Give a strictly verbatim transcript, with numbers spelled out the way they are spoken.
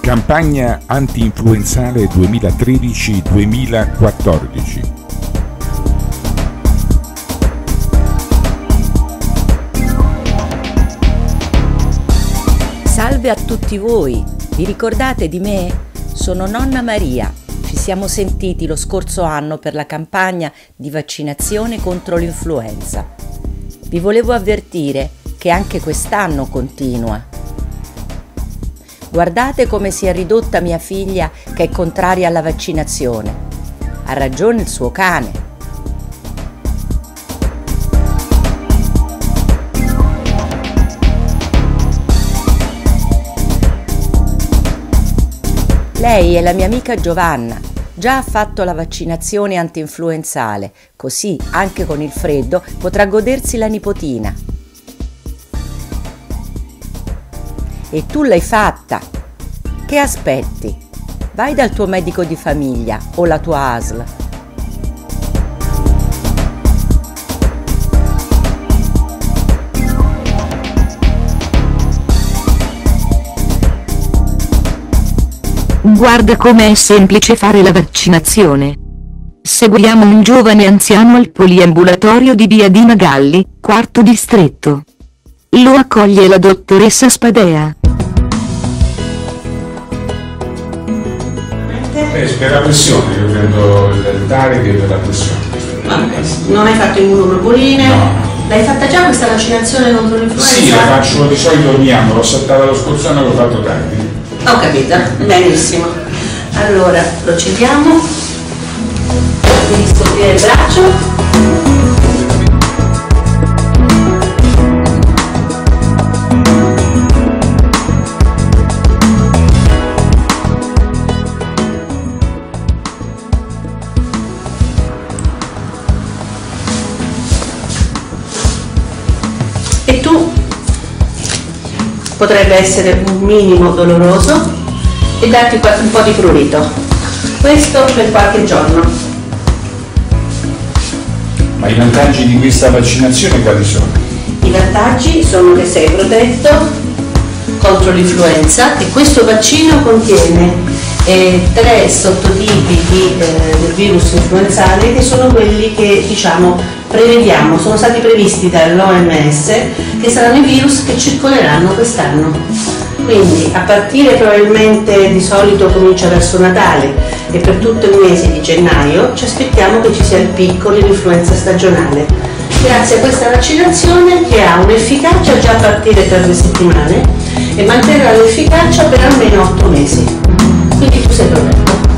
Campagna anti-influenzale duemilatredici duemilaquattordici. Salve a tutti voi, vi ricordate di me? Sono nonna Maria, ci siamo sentiti lo scorso anno per la campagna di vaccinazione contro l'influenza. Vi volevo avvertire che anche quest'anno continua. Guardate come si è ridotta mia figlia che è contraria alla vaccinazione. Ha ragione il suo cane. Lei è la mia amica Giovanna, già ha fatto la vaccinazione antinfluenzale, così anche con il freddo potrà godersi la nipotina. E tu l'hai fatta. Che aspetti? Vai dal tuo medico di famiglia o la tua A S L. Guarda com'è semplice fare la vaccinazione. Seguiamo un giovane anziano al poliambulatorio di via di Magalli, quarto distretto. Lo accoglie la dottoressa Spadea. Eh, per la pressione, io prendo il Taric per la pressione. Vabbè, non hai fatto immunoglobuline? No. L'hai fatta già questa vaccinazione contro l'influenza? Sì, la faccio di solito ogni anno, l'ho saltata lo scorso anno e l'ho fatto tardi. Ho capito, benissimo. Allora, procediamo. Devi scoprire il braccio. E tu potrebbe essere un minimo doloroso e darti un po' di prurito. Questo per qualche giorno. Ma i vantaggi di questa vaccinazione quali sono? I vantaggi sono che sei protetto contro l'influenza e questo vaccino contiene eh, tre sottotipi di, eh, del virus influenzale che sono quelli che diciamo prevediamo, sono stati previsti dall'O M S che saranno i virus che circoleranno quest'anno. Quindi a partire probabilmente di solito comincia verso Natale e per tutto il mese di gennaio ci aspettiamo che ci sia il picco dell'influenza stagionale. Grazie a questa vaccinazione che ha un'efficacia già a partire tra due settimane e manterrà l'efficacia per almeno otto mesi. Quindi tu sei protetto.